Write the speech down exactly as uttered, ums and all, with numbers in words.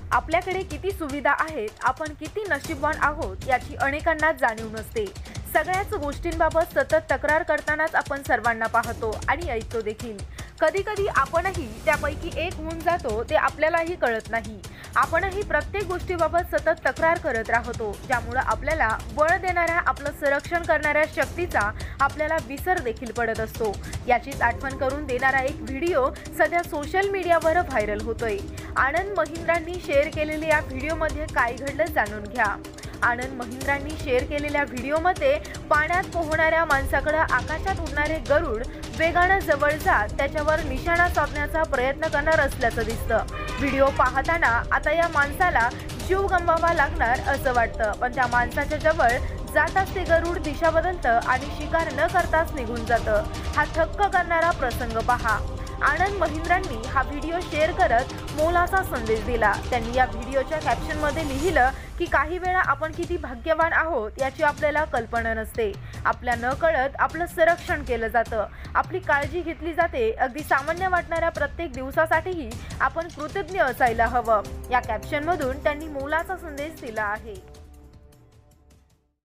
आपल्याकडे किती सुविधा आहेत, आपण किती नशीबवान आहोत याची अनेकांना जाणीव नसते। सगळ्याच गोष्टींबाबत सतत तक्रार करतानाच आपण सर्वांना पाहतो आणि ऐकतो देखील। कधी कधी आपणही त्यापैकी एक होऊन जातो, ते आपल्यालाही कळत नाही। आपणही प्रत्येक गोष्टीबाबत सतत तक्रार करत राहतो, ज्यामुळे आपल्याला बळ देणाऱ्या, आपलं संरक्षण करणाऱ्या शक्तीचा आपल्याला विसर देखील पडत असतो। याचीच आठवण करून देणारा एक व्हिडिओ सध्या सोशल मीडियावर व्हायरल होतोय। आनंद महिंद्रांनी शेअर केलेल्या या व्हिडिओमध्ये काय घडलं जाणून घ्या। आनंद महिंद्रांनी शेअर केलेल्या व्हिडिओमध्ये पाण्यात पोहणाऱ्या माणसाकडे आकाशात उडणारे गरुड वेगाने जवळ जात त्याच्यावर निशाणा साधण्याचा प्रयत्न करणार असल्याचं दिसतं। व्हिडिओ पाहताना आता या माणसाला जीव गमवावा लागणार असं वाटतं, पण त्या माणसाच्या जवळ जाताच ते गरुड दिशा बदलतं आणि शिकार न करताच निघून जातं। हा थक्क करणारा प्रसंग पहा। आनंद महिंद्रांनी हा व्हिडिओ शेअर करत मोलाचा संदेश दिला। त्यांनी या व्हिडिओच्या कॅप्शनमध्ये लिहिलं की काही वेळा आपण किती भाग्यवान आहोत याची आपल्याला कल्पना नसते। आपल्या नकळत आपलं संरक्षण केलं जातं, आपली काळजी घेतली जाते। अगदी सामान्य वाटणाऱ्या प्रत्येक दिवसासाठीही आपण कृतज्ञ असायला हवं। या कॅप्शनमधून त्यांनी मोलाचा संदेश दिला आहे।